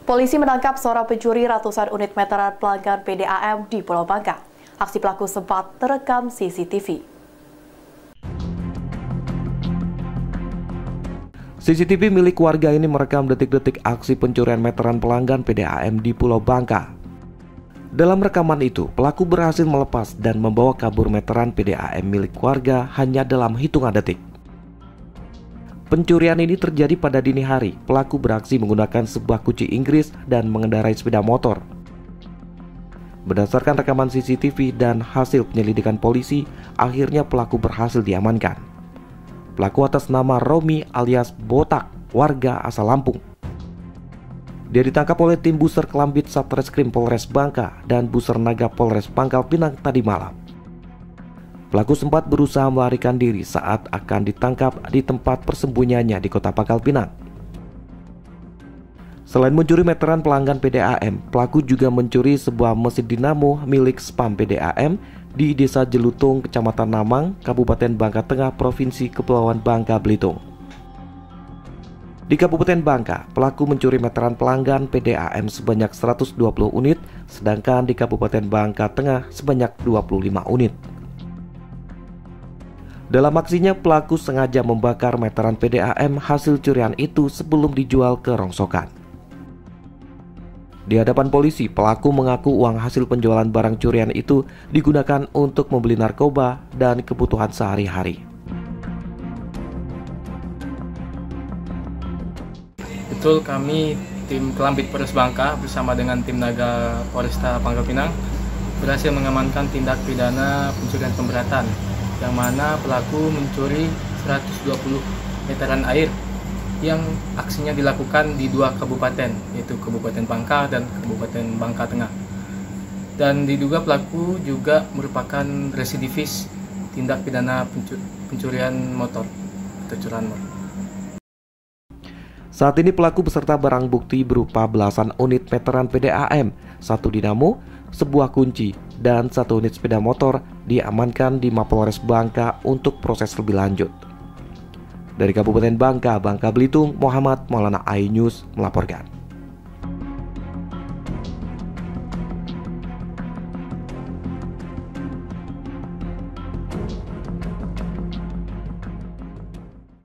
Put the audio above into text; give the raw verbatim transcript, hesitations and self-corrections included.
Polisi menangkap seorang pencuri ratusan unit meteran pelanggan P D A M di Pulau Bangka. Aksi pelaku sempat terekam C C T V. C C T V milik warga ini merekam detik-detik aksi pencurian meteran pelanggan P D A M di Pulau Bangka. Dalam rekaman itu, pelaku berhasil melepas dan membawa kabur meteran P D A M milik warga hanya dalam hitungan detik. Pencurian ini terjadi pada dini hari. Pelaku beraksi menggunakan sebuah kunci Inggris dan mengendarai sepeda motor. Berdasarkan rekaman C C T V dan hasil penyelidikan polisi, akhirnya pelaku berhasil diamankan. Pelaku atas nama Romi alias Botak, warga asal Lampung. Dia ditangkap oleh tim Buser Kelambit Satreskrim Polres Bangka dan Buser Naga Polres Pangkal Pinang tadi malam. Pelaku sempat berusaha melarikan diri saat akan ditangkap di tempat persembunyiannya di Kota Pangkal Pinang. Selain mencuri meteran pelanggan P D A M, pelaku juga mencuri sebuah mesin dinamo milik spam P D A M di Desa Jelutung, Kecamatan Namang, Kabupaten Bangka Tengah, Provinsi Kepulauan Bangka Belitung. Di Kabupaten Bangka, pelaku mencuri meteran pelanggan P D A M sebanyak seratus dua puluh unit, sedangkan di Kabupaten Bangka Tengah sebanyak dua puluh lima unit. Dalam aksinya, pelaku sengaja membakar meteran P D A M hasil curian itu sebelum dijual ke rongsokan. Di hadapan polisi, pelaku mengaku uang hasil penjualan barang curian itu digunakan untuk membeli narkoba dan kebutuhan sehari-hari. Betul, kami tim Kelambit Polres Bangka bersama dengan tim Naga Polresta Pangkal Pinang berhasil mengamankan tindak pidana pencurian pemberatan, yang mana pelaku mencuri seratus dua puluh meteran air yang aksinya dilakukan di dua kabupaten, yaitu Kabupaten Bangka dan Kabupaten Bangka Tengah. Dan diduga pelaku juga merupakan residivis tindak pidana pencurian motor atau curian motor. Saat ini pelaku beserta barang bukti berupa belasan unit meteran P D A M, satu dinamo, sebuah kunci, dan satu unit sepeda motor diamankan di Mapolres Bangka untuk proses lebih lanjut. Dari Kabupaten Bangka, Bangka Belitung, Muhammad Maulana iNews melaporkan.